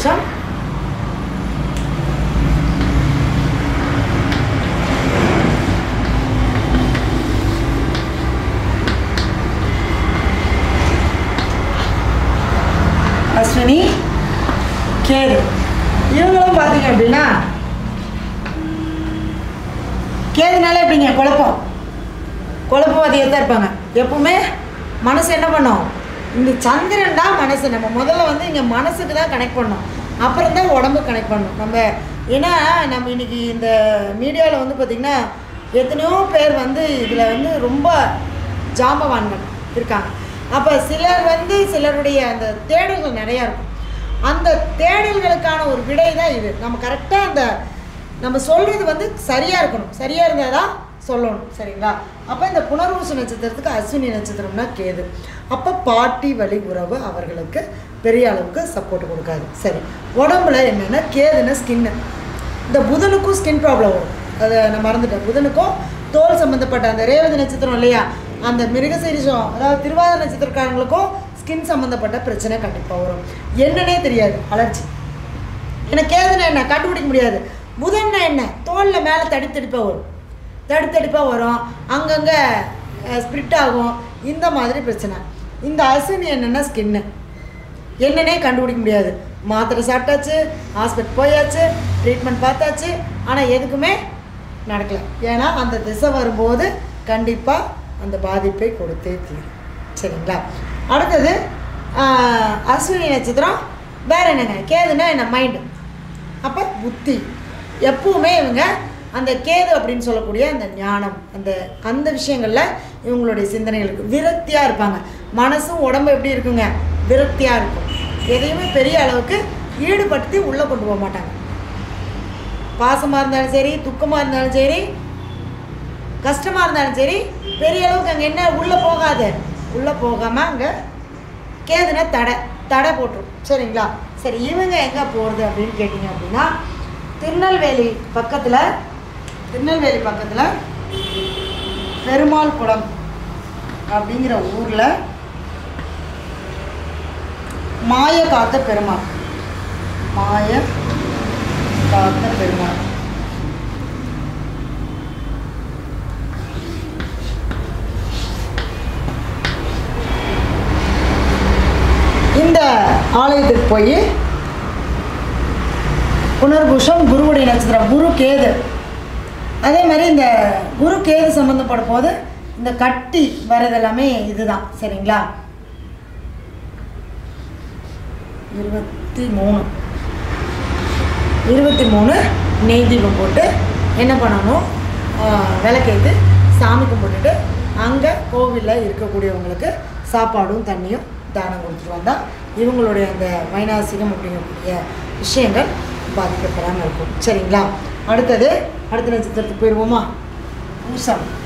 புனர்பூசம், அஸ்வினி, கேது. இவங்களும் பார்த்தீங்க அப்படின்னா கேதுனால எப்படிங்க குழப்பவாதியாக தான் இருப்பாங்க. எப்பவுமே மனசு என்ன பண்ணோம், இந்த சந்திரன் தான் மனசு. நம்ம முதல்ல வந்து இங்கே மனசுக்கு தான் கனெக்ட் பண்ணோம், அப்புறம் தான் உடம்பு கனெக்ட் பண்ணணும் நம்ம. ஏன்னா நம்ம இன்றைக்கி இந்த மீடியாவில் வந்து பார்த்திங்கன்னா எத்தனையோ பேர் வந்து இதில் வந்து ரொம்ப ஜாம்பவான்கள் இருக்காங்க. அப்போ சிலர் வந்து சிலருடைய அந்த தேடல்கள் நிறையா இருக்கும். அந்த தேடல்களுக்கான ஒரு விடை தான் இது. நம்ம கரெக்டாக அந்த நம்ம சொல்கிறது வந்து சரியாக இருக்கணும், சரியாக இருந்தால் தான் சொல்லணும், சரிங்களா? அப்போ இந்த புனர்பூச நட்சத்திரத்துக்கு அஸ்வினி நட்சத்திரம்னா கேது. அப்போ பாட்டி வழி உறவு அவர்களுக்கு பெரிய அளவுக்கு சப்போர்ட் கொடுக்காது. சரி, உடம்புல என்னென்னா கேதுன்னா ஸ்கின்னு. இந்த புதனுக்கும் ஸ்கின் ப்ராப்ளம் வரும், அதை நான் மறந்துட்டேன். புதனுக்கும் தோல் சம்மந்தப்பட்ட அந்த ரேவதி நட்சத்திரம் இல்லையா, அந்த மிருகசீரிஷம் அதாவது திருவாதிரை நட்சத்திரக்காரங்களுக்கும் ஸ்கின் சம்மந்தப்பட்ட பிரச்சனை கண்டிப்பாக வரும். என்னன்னே தெரியாது, அலர்ஜி. ஏன்னா கேதுன்னா என்ன கண்டுபிடிக்க முடியாது. புதன்னா என்ன, தோலில் மேலே தடித்தடிப்பாக வரும், அங்கங்கே ஸ்ப்ரிட் ஆகும், இந்த மாதிரி பிரச்சனை. இந்த அஸ்வினி என்னென்னா ஸ்கின்னு, என்னன்னே கண்டுபிடிக்க முடியாது. மாத்திரை சாப்பிட்டாச்சு, ஹாஸ்பிட்டல் போயாச்சு, ட்ரீட்மெண்ட் பார்த்தாச்சு, ஆனால் எதுக்குமே நடக்கலை. ஏன்னா அந்த திசை வரும்போது கண்டிப்பாக அந்த பாதிப்பை கொடுத்தே தீரும், சரிங்களா? அடுத்தது அஸ்வினி நட்சத்திரம் வேறு என்னங்க, கேதுன்னா என்ன மைண்டு. அப்போ புத்தி. எப்பவுமே இவங்க அந்த கேது அப்படின்னு சொல்லக்கூடிய அந்த ஞானம், அந்த விஷயங்களில் இவங்களுடைய சிந்தனைகளுக்கு விரக்தியாக இருப்பாங்க. மனசும் உடம்பு எப்படி இருக்குங்க, விரக்தியாக இருக்கும். எதையுமே பெரிய அளவுக்கு ஈடுபடுத்தி உள்ளே கொண்டு போக மாட்டாங்க. பாசமாக இருந்தாலும் சரி, துக்கமாக இருந்தாலும் சரி, கஷ்டமாக இருந்தாலும் சரி, பெரிய அளவுக்கு அங்கே என்ன உள்ளே போகாது. உள்ளே போகாமல் அங்கே கேதுனா தடை போட்டுரும், சரிங்களா? சரி, இவங்க எங்கே போகிறது அப்படின்னு கேட்டிங்க அப்படின்னா திருநெல்வேலி பக்கத்தில் பெருமாள் குளம் அப்படிங்கிற ஊரில் மாய காத்த பெருமாள் இந்த ஆலயத்துக்கு போய் புனர்பூஷம் குருவுடைய நட்சத்திரம், குரு கேது. அதே மாதிரி இந்த குரு கேது சம்மந்தப்படும் போது இந்த கட்டி வர்றது எல்லாமே இதுதான், சரிங்களா? 23 நெய் தீபம் போட்டு என்ன பண்ணணும், விளக்கேற்று சாமி கும்பிட்டுட்டு அங்கே கோவிலில் இருக்கக்கூடியவங்களுக்கு சாப்பாடும் தண்ணியும் தானம் கொடுத்துட்டு வந்தால் இவங்களுடைய அந்த வைநாசிகம் அப்படிங்கக்கூடிய விஷயங்கள் பாதிக்கப்படாமல் இருக்கும், சரிங்களா? அடுத்த நட்சத்திரத்துக்கு போயிடுவோமா, பூசம்.